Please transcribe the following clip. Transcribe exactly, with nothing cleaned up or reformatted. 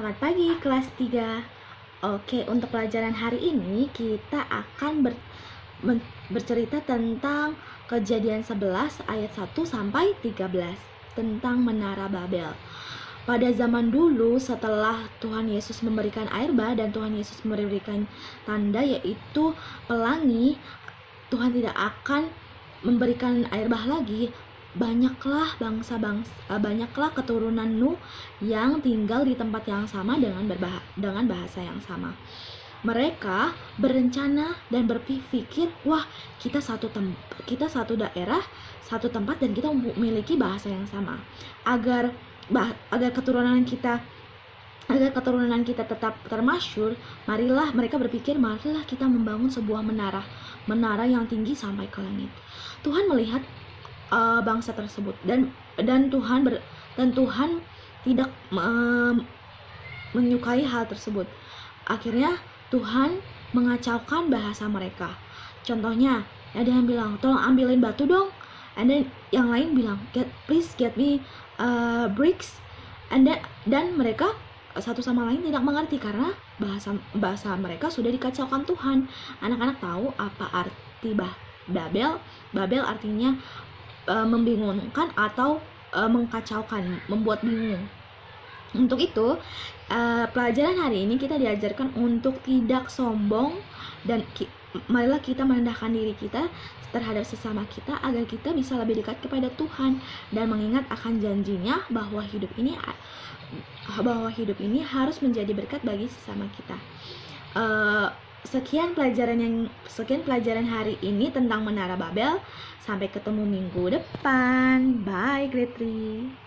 Selamat pagi kelas tiga. Oke, untuk pelajaran hari ini kita akan ber, men, bercerita tentang Kejadian sebelas ayat satu sampai tiga belas tentang Menara Babel. Pada zaman dulu, setelah Tuhan Yesus memberikan air bah dan Tuhan Yesus memberikan tanda yaitu pelangi, Tuhan tidak akan memberikan air bah lagi. Banyaklah bangsa-bangsa, banyaklah keturunan Nuh yang tinggal di tempat yang sama dengan berbah dengan bahasa yang sama. Mereka berencana dan berpikir, wah, kita satu tem kita satu daerah, satu tempat, dan kita memiliki bahasa yang sama. Agar bah agar keturunan kita agar keturunan kita tetap termasyhur, marilah mereka berpikir, marilah kita membangun sebuah menara, menara yang tinggi sampai ke langit. Tuhan melihat Uh, bangsa tersebut dan dan Tuhan ber, dan Tuhan tidak uh, menyukai hal tersebut. Akhirnya Tuhan mengacaukan bahasa mereka. Contohnya, ada yang bilang, tolong ambilin batu dong, and then yang lain bilang, get please get me uh, bricks, and then, dan mereka satu sama lain tidak mengerti karena bahasa bahasa mereka sudah dikacaukan Tuhan. Anak-anak tahu apa arti bah Babel? Babel artinya Uh, membingungkan atau uh, mengkacaukan, membuat bingung. Untuk itu, uh, pelajaran hari ini kita diajarkan untuk tidak sombong dan ki marilah kita merendahkan diri kita terhadap sesama kita agar kita bisa lebih dekat kepada Tuhan dan mengingat akan janjinya bahwa hidup ini bahwa hidup ini harus menjadi berkat bagi sesama kita. Uh, Sekian pelajaran yang sekian pelajaran hari ini tentang Menara Babel. Sampai ketemu minggu depan. Bye, grade three.